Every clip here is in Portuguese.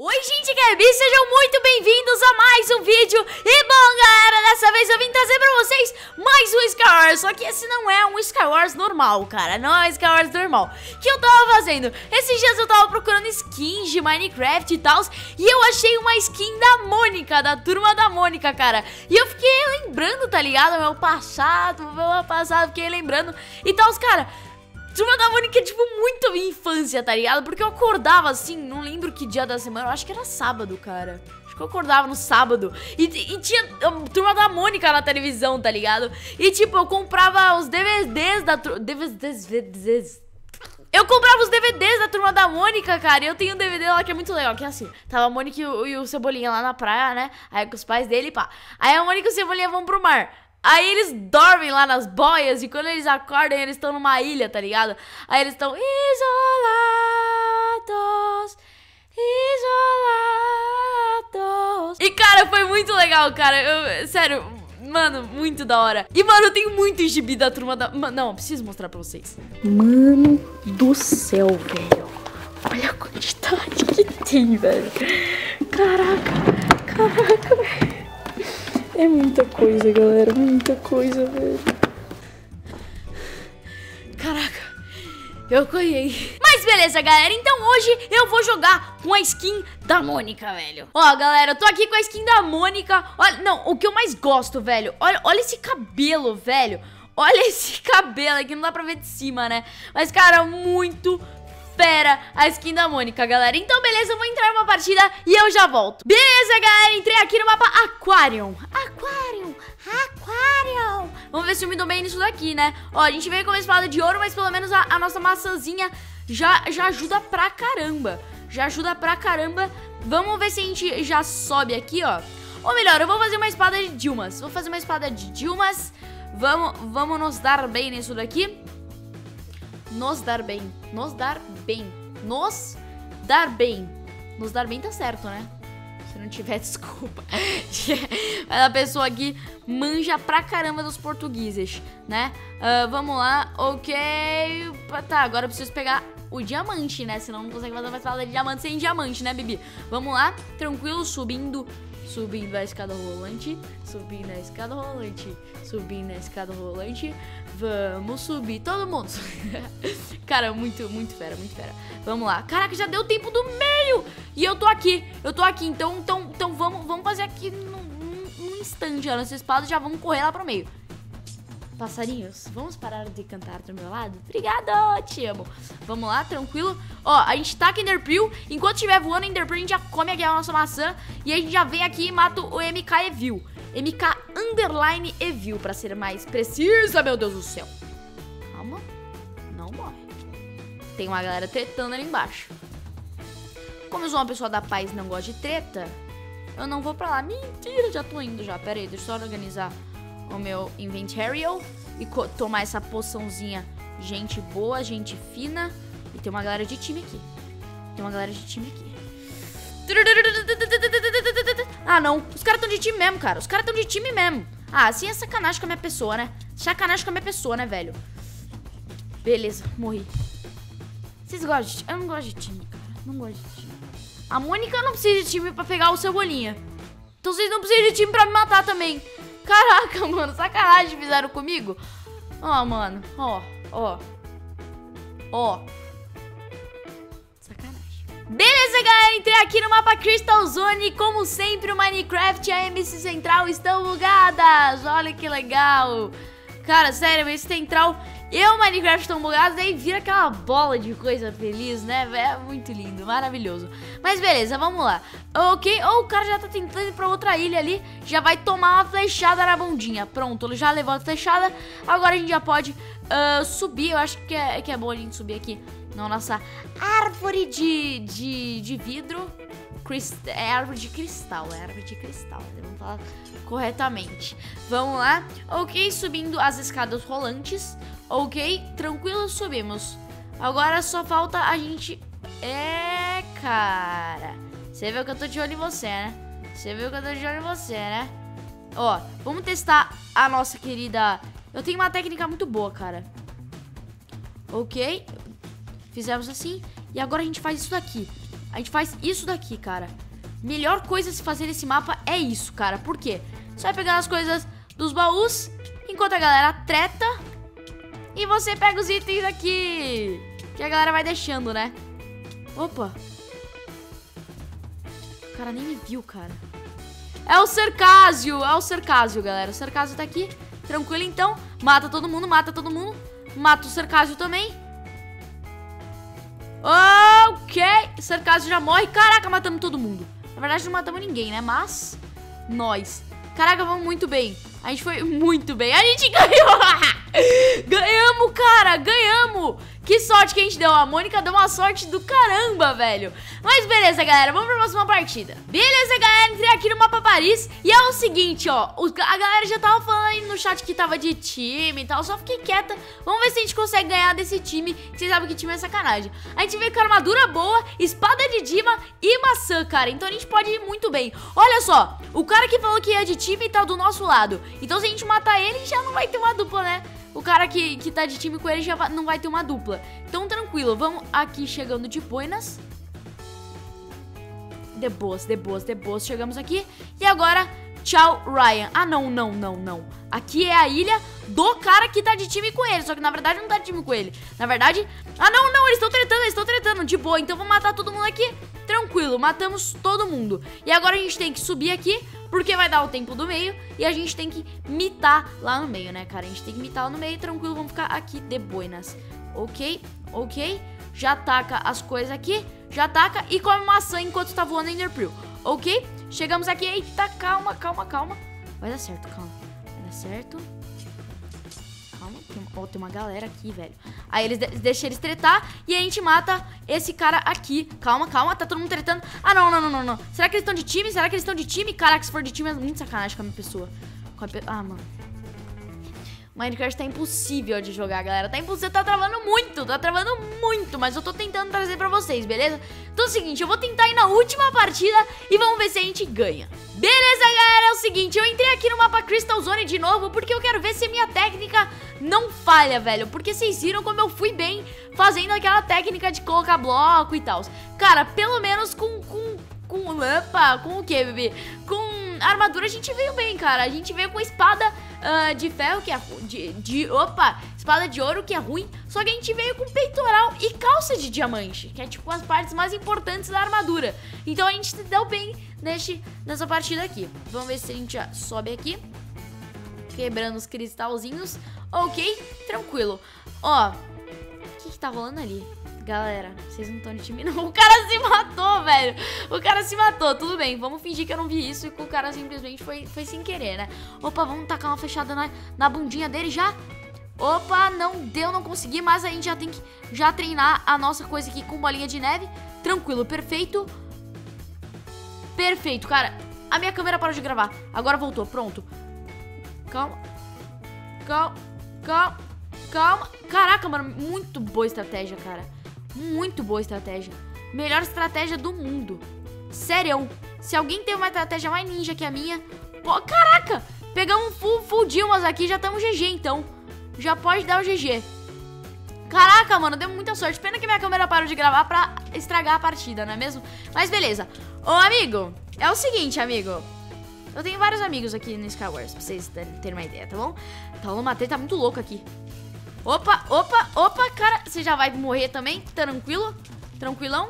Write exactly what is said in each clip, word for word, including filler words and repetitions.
Oi gente, que é Bi, sejam muito bem-vindos a mais um vídeo. E bom galera, dessa vez eu vim trazer pra vocês mais um Skywars. Só que esse não é um Skywars normal, cara. Não é um Skywars normal. O que eu tava fazendo? Esses dias eu tava procurando skins de Minecraft e tal, e eu achei uma skin da Mônica, da Turma da Mônica, cara. E eu fiquei lembrando, tá ligado? Meu passado, meu passado, fiquei lembrando e tal, cara. Turma da Mônica é, tipo, muito minha infância, tá ligado? Porque eu acordava assim, não lembro que dia da semana, eu acho que era sábado, cara. Acho que eu acordava no sábado e, e tinha um, Turma da Mônica na televisão, tá ligado? E, tipo, eu comprava os D V Ds da... D V Ds... Eu comprava os D V Ds da Turma da Mônica, cara, e eu tenho um D V D lá que é muito legal, que é assim, tava a Mônica e o, e o Cebolinha lá na praia, né? Aí com os pais dele, pá. Aí a Mônica e o Cebolinha vão pro mar. Aí eles dormem lá nas boias e quando eles acordam eles estão numa ilha, tá ligado? Aí eles estão isolados, isolados. E cara, foi muito legal, cara. Eu, sério, mano, muito da hora. E mano, eu tenho muito gibi da Turma da... Não, eu preciso mostrar pra vocês. Mano do céu, velho. Olha a quantidade que tem, velho. Caraca, caraca, velho. É muita coisa, galera, muita coisa, velho. Caraca, eu ganhei. Mas beleza, galera, então hoje eu vou jogar com a skin da Mônica, velho. Ó, galera, eu tô aqui com a skin da Mônica. Olha, não, o que eu mais gosto, velho, olha, olha esse cabelo, velho. Olha esse cabelo aqui, não dá pra ver de cima, né? Mas, cara, muito fera a skin da Mônica, galera. Então, beleza, eu vou entrar numa partida e eu já volto. Beleza, galera, entrei aqui no mapa Aquarium. Aquarium, Aquarium. Vamos ver se eu me dou bem nisso daqui, né? Ó, a gente veio com uma espada de ouro, mas pelo menos a, a nossa maçãzinha já, já ajuda pra caramba. Já ajuda pra caramba. Vamos ver se a gente já sobe aqui, ó. Ou melhor, eu vou fazer uma espada de Dilmas. Vou fazer uma espada de Dilmas. Vamos, vamos nos dar bem nisso daqui. Nos dar bem, nos dar bem, nos dar bem. Nos dar bem tá certo, né? Se não tiver, desculpa. Mas a pessoa aqui manja pra caramba dos portugueses, né? Uh, vamos lá, ok. Tá, agora eu preciso pegar o diamante, né? Senão não consegue fazer mais espada de diamante sem diamante, né, Bibi? Vamos lá, tranquilo, subindo. Subindo a escada rolante, subindo a escada rolante, subindo a escada rolante. Vamos subir, todo mundo. Cara, muito, muito fera, muito fera. Vamos lá. Caraca, já deu tempo do meio. E eu tô aqui, eu tô aqui. Então, então, então vamos, vamos fazer aqui num, num instante. Ó, nossa espada, já vamos correr lá pro meio. Passarinhos, vamos parar de cantar do meu lado? Obrigado, te amo. Vamos lá, tranquilo. Ó, a gente tá aqui em Enderpearl. Enquanto estiver voando em Enderpearl, a gente já come aqui a nossa maçã. E a gente já vem aqui e mata o M K Evil. M K Underline Evil, pra ser mais precisa, meu Deus do céu. Calma, não morre. Tem uma galera tretando ali embaixo. Como eu sou uma pessoa da paz e não gosto de treta, eu não vou pra lá. Mentira, já tô indo já. Pera aí, deixa eu só organizar o meu inventário e tomar essa poçãozinha. Gente boa, gente fina. E tem uma galera de time aqui. Tem uma galera de time aqui. Ah, não. Os caras estão de time mesmo, cara. Os caras estão de time mesmo. Ah, assim é sacanagem com a minha pessoa, né? Sacanagem com a minha pessoa, né, velho? Beleza, morri. Vocês gostam de time? Eu não gosto de time, cara. Não gosto de time. A Mônica não precisa de time pra pegar o Cebolinha. Então vocês não precisam de time pra me matar também. Caraca, mano, sacanagem fizeram comigo. Ó, mano, ó, ó. Ó. Sacanagem. Beleza, galera, entrei aqui no mapa Crystal Zone. Como sempre, o Minecraft e a M C Central estão bugadas. Olha que legal. Cara, sério, esse Central e o Minecraft estão bugados. Aí vira aquela bola de coisa feliz, né? É muito lindo, maravilhoso. Mas beleza, vamos lá. Ok, ou oh, o cara já tá tentando ir pra outra ilha ali. Já vai tomar uma flechada na bundinha. Pronto, ele já levou a flechada. Agora a gente já pode uh, subir. Eu acho que é, que é bom a gente subir aqui na nossa árvore de, de, de vidro. Crist é árvore de cristal, é árvore de cristal, vamos falar corretamente. Vamos lá, ok, subindo as escadas rolantes. Ok, tranquilo, subimos. Agora só falta a gente... É, cara, você viu que eu tô de olho em você, né? Você viu que eu tô de olho em você, né? Ó, vamos testar a nossa querida... Eu tenho uma técnica muito boa, cara. Ok, fizemos assim. E agora a gente faz isso daqui. A gente faz isso daqui, cara. Melhor coisa a se fazer nesse mapa é isso, cara. Por quê? Você vai pegar as coisas dos baús, enquanto a galera treta, e você pega os itens aqui, que a galera vai deixando, né? Opa. O cara nem me viu, cara. É o Cercásio, é o Cercásio, galera. O Cercásio tá aqui, tranquilo então. Mata todo mundo, mata todo mundo. Mata o Cercásio também. Ok, o Cercásio já morre. Caraca, matamos todo mundo. Na verdade não matamos ninguém, né? Mas nós. Caraca, vamos muito bem. A gente foi muito bem. A gente ganhou. Ganhamos, cara, ganhamos. Que sorte que a gente deu. A Mônica deu uma sorte do caramba, velho. Mas beleza, galera, vamos pra próxima partida. Beleza, galera, entrei aqui no mapa Paris. E é o seguinte, ó, a galera já tava falando aí no chat que tava de time e tal. Só fiquei quieta. Vamos ver se a gente consegue ganhar desse time. Vocês sabem que time é sacanagem. A gente veio com armadura boa, espada de diva e maçã, cara. Então a gente pode ir muito bem. Olha só, o cara que falou que ia de time tá do nosso lado. Então se a gente matar ele, já não vai ter uma dupla, né? O cara que, que tá de time com ele já vai, não vai ter uma dupla. Então tranquilo, vamos aqui chegando de boinas. De boas, de boas, de boas. Chegamos aqui. E agora, tchau, Ryan. Ah, não, não, não, não. Aqui é a ilha do cara que tá de time com ele. Só que na verdade não tá de time com ele. Na verdade... Ah, não, não, eles estão tretando, eles estão tretando. De boa, então vamos matar todo mundo aqui. Tranquilo, matamos todo mundo. E agora a gente tem que subir aqui, porque vai dar o tempo do meio. E a gente tem que mitar lá no meio, né, cara? A gente tem que mitar lá no meio, tranquilo. Vamos ficar aqui de boinas. Ok, ok. Já taca as coisas aqui. Já taca e come maçã enquanto tá voando Ender Pearl. Ok, chegamos aqui. Eita, calma, calma, calma. Vai dar certo, calma. Vai dar certo. Calma, tem, oh, tem uma galera aqui, velho. Aí eles de deixam eles tretar e a gente mata esse cara aqui. Calma, calma, tá todo mundo tretando. Ah, não, não, não, não, não. Será que eles estão de time? Será que eles estão de time? Caraca, se for de time é muito sacanagem com a minha pessoa. Com a pe... Ah, mano. Minecraft tá impossível de jogar, galera. Tá impossível, tá travando muito, tá travando muito. Mas eu tô tentando trazer pra vocês, beleza? Então é o seguinte, eu vou tentar ir na última partida e vamos ver se a gente ganha. Beleza, galera, é o seguinte, eu entrei aqui no mapa Crystal Zone de novo porque eu quero ver se a minha técnica não falha, velho. Porque vocês viram como eu fui bem fazendo aquela técnica de colocar bloco e tal. Cara, pelo menos com... com, com opa, com o que, bebê? Com armadura a gente veio bem, cara. A gente veio com espada uh, de ferro, que é de, de Opa, espada de ouro, que é ruim. Só que a gente veio com peitoral e calça de diamante, que é tipo as partes mais importantes da armadura. Então a gente se deu bem neste, nessa partida aqui. Vamos ver se a gente já sobe aqui, quebrando os cristalzinhos. Ok, tranquilo. Ó, o que que tá rolando ali? Galera, vocês não estão de time não. O cara se matou, velho. O cara se matou, tudo bem. Vamos fingir que eu não vi isso e que o cara simplesmente foi, foi sem querer, né? Opa, vamos tacar uma fechada na, na bundinha dele já. Opa, não deu, não consegui. Mas a gente já tem que já treinar a nossa coisa aqui com bolinha de neve. Tranquilo, perfeito. Perfeito, cara. A minha câmera parou de gravar. Agora voltou, pronto. Calma. Calma, calma, calma. Caraca, mano, muito boa estratégia, cara. Muito boa estratégia. Melhor estratégia do mundo. Sério. Se alguém tem uma estratégia mais ninja que a minha... Pô, caraca. Pegamos full, full Dilmas aqui. Já estamos G G, então. Já pode dar o G G. Caraca, mano. Deu muita sorte. Pena que minha câmera parou de gravar pra estragar a partida, não é mesmo? Mas beleza. Ô, amigo. É o seguinte, amigo. Eu tenho vários amigos aqui no Skywars, pra vocês terem uma ideia, tá bom? Tá uma treta muito louca aqui. Opa, opa, opa, cara. Você já vai morrer também? Tranquilo? Tranquilão?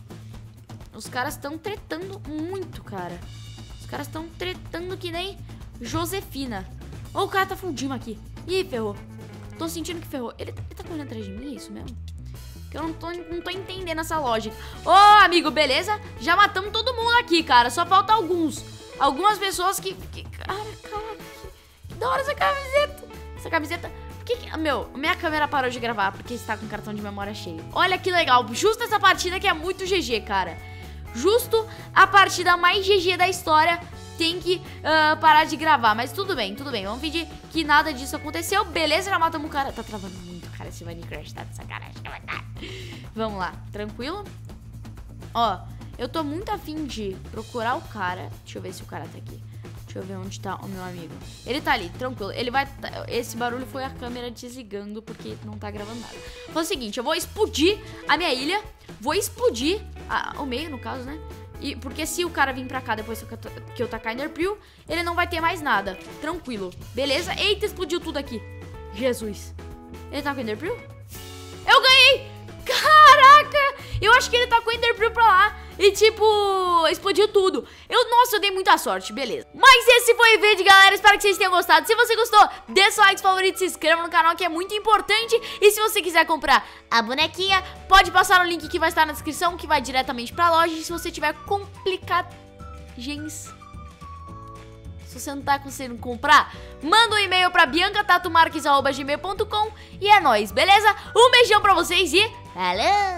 Os caras estão tretando muito, cara. Os caras estão tretando que nem Josefina. Ô, o cara tá fundindo aqui. Ih, ferrou. Tô sentindo que ferrou. Ele, ele tá correndo atrás de mim, é isso mesmo? Que eu não tô, não tô entendendo essa lógica. Ô, amigo, beleza? Já matamos todo mundo aqui, cara. Só falta alguns. Algumas pessoas que... que cara, cara, que, que da hora essa camiseta. Essa camiseta... Que que, meu, minha câmera parou de gravar porque está com cartão de memória cheio. Olha que legal, justo essa partida que é muito G G, cara. Justo a partida mais G G da história tem que uh, parar de gravar. Mas tudo bem, tudo bem, vamos fingir que nada disso aconteceu. Beleza, já matamos o cara. Tá travando muito, cara, esse Minecraft tá de sacanagem. Vamos lá, tranquilo? Ó, eu tô muito afim de procurar o cara. Deixa eu ver se o cara tá aqui. Deixa eu ver onde tá o meu amigo. Ele tá ali, tranquilo. Ele vai... Esse barulho foi a câmera desligando porque não tá gravando nada. Foi o seguinte, eu vou explodir a minha ilha. Vou explodir a... o meio, no caso, né? E porque se o cara vir pra cá depois que eu, que eu tacar Ender Pearl, ele não vai ter mais nada. Tranquilo. Beleza? Eita, explodiu tudo aqui. Jesus. Ele tá com Ender Pearl? Eu ganhei! Caraca! Eu acho que ele tá com Ender Pearl pra lá. E tipo, explodiu tudo. Eu, nossa, eu dei muita sorte, beleza. Mas esse foi o vídeo, galera. Espero que vocês tenham gostado. Se você gostou, dê seu like favorito, se inscreva no canal, que é muito importante. E se você quiser comprar a bonequinha, pode passar no link que vai estar na descrição, que vai diretamente pra loja. E se você tiver complicagens, se você não tá conseguindo comprar, manda um e-mail pra bianca tatu marques arroba gmail ponto com. E é nóis, beleza? Um beijão pra vocês e falou!